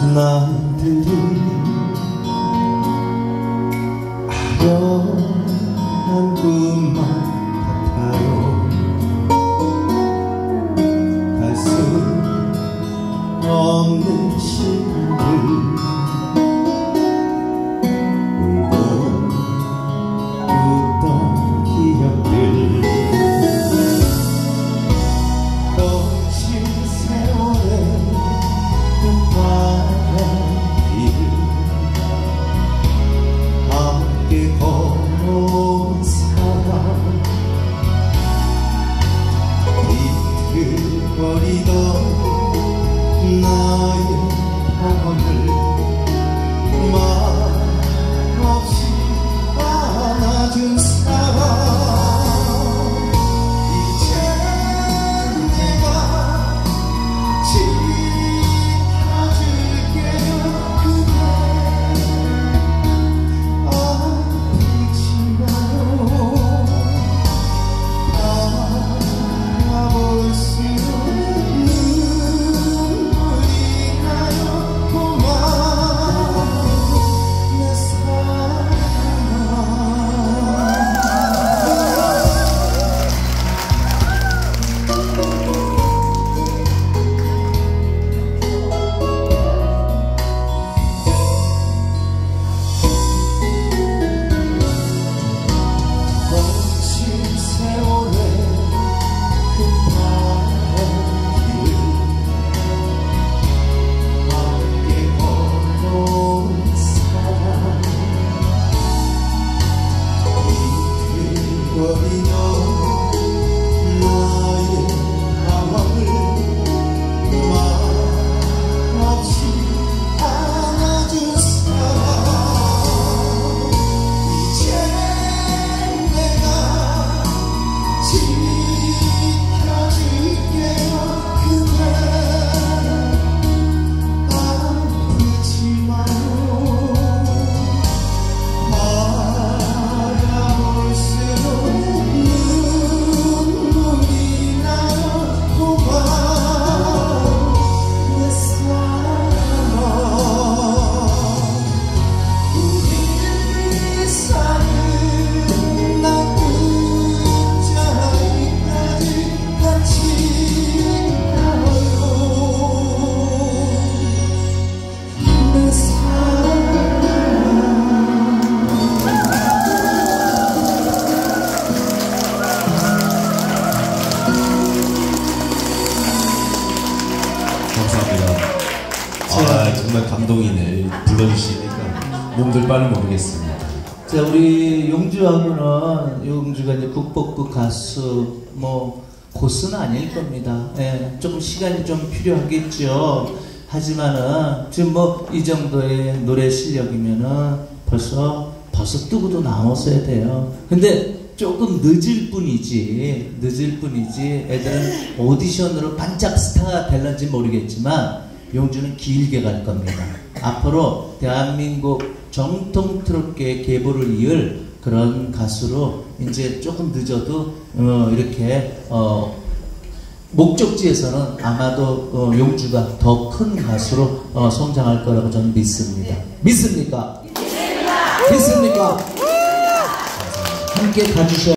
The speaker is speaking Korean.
나들이 아련한 꿈만 같아요. 갈 수 없는 시간들 울고 웃던 기억들 거친 세월의 함께 걸어온 사람 비틀거리던 나의 방언을 말없이 안아준 사람 이젠 내가 지켜줄게요. 그대 아프지 마요. 바라볼수록 눈물이 나요. 고마워 내 사랑아. 거친 세월의 그 밤길 함께 걸어온 사람 비틀거리던 나의 방황을 말없이 안아준 사람 이젠 내가 지켜줄게요. 그대 아프지 마요. 바라볼수록 눈물이 나요. 고마워 내 사랑아. 우리 사는 나 끝자리까지 같이 가요. 내 사랑아. 감사합니다. 정말 감동이네. 불러주시니까 몸둘 바를 모르겠습니다. 자, 우리 용주하고는 용주가 이제 국보급 가수 고수는 아닐 겁니다. 예, 조금 시간이 좀 필요하겠죠. 하지만은 지금 이 정도의 노래 실력이면은 벌써 뜨고도 나왔어야 돼요. 근데 조금 늦을 뿐이지 애들은 오디션으로 반짝 스타가 될런지 모르겠지만 용주는 길게 갈 겁니다. 앞으로 대한민국 정통 트로트계 계보를 이을 그런 가수로 이제 조금 늦어도 이렇게 목적지에서는 아마도 용주가 더 큰 가수로 성장할 거라고 저는 믿습니다. 믿습니까? 믿습니까? 함께 가주셔야